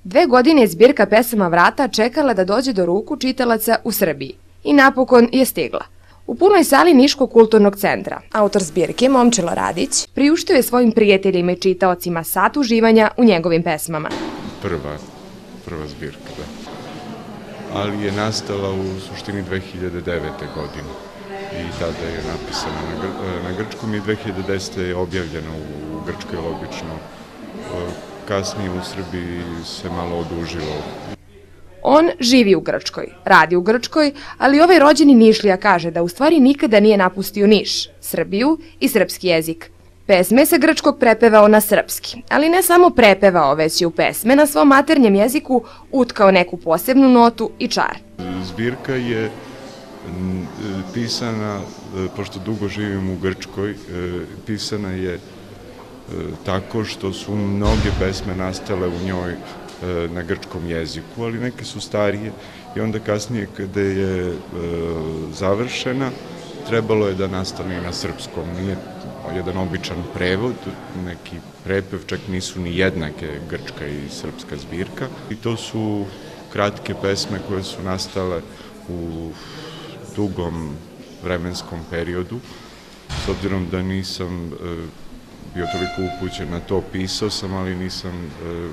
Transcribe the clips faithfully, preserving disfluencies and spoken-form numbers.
Dve godine je zbirka pesama Vrata čekala da dođe do ruku čitalaca u Srbiji. I napokon je stigla. U punoj sali Niškog kulturnog centra autor zbirke Momčilo Radić priuštio je svojim prijateljima i čitaocima sat uživanja u njegovim pesmama. Prva, prva zbirka, da. Ali je nastala u suštini dve hiljade devete. godine i tada je napisana na, gr na grčkom i dve hiljade desete. je objavljena u, u Grčkoj, logično. Kasnije u Srbiji se malo odužilo. On živi u Grčkoj, radi u Grčkoj, ali ovaj rođeni Nišlija kaže da u stvari nikada nije napustio Niš, Srbiju i srpski jezik. Pesme sa grčkog prepevao na srpski, ali ne samo prepevao, već je u pesme na svom maternjem jeziku utkao neku posebnu notu i čar. Zbirka je pisana, pošto dugo živim u Grčkoj, pisana je tako što su mnoge pesme nastale u njoj na grčkom jeziku, ali neke su starije i onda kasnije kada je završena trebalo je da nastane i na srpskom. Nije jedan običan prevod, neki prepev, čak nisu ni jednake grčka i srpska zbirka. I to su kratke pesme koje su nastale u dugom vremenskom periodu. S obzirom da nisam bio toliko upućen na to, pisao sam, ali nisam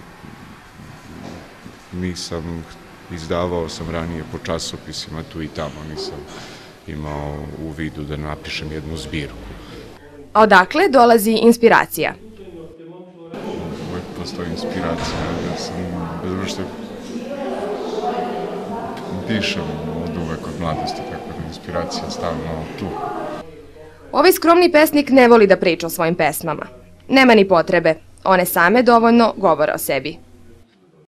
nisam izdavao sam ranije po časopisima tu i tamo, nisam imao u vidu da napišem jednu zbirku. A odakle dolazi inspiracija? Uvijek postoji inspiracija, ja sam bez uopšte dišem od uvek od mladosti, tako da inspiracija stalno tu. Ovaj skromni pesnik ne voli da priča o svojim pesmama. Nema ni potrebe, one same dovoljno govore o sebi.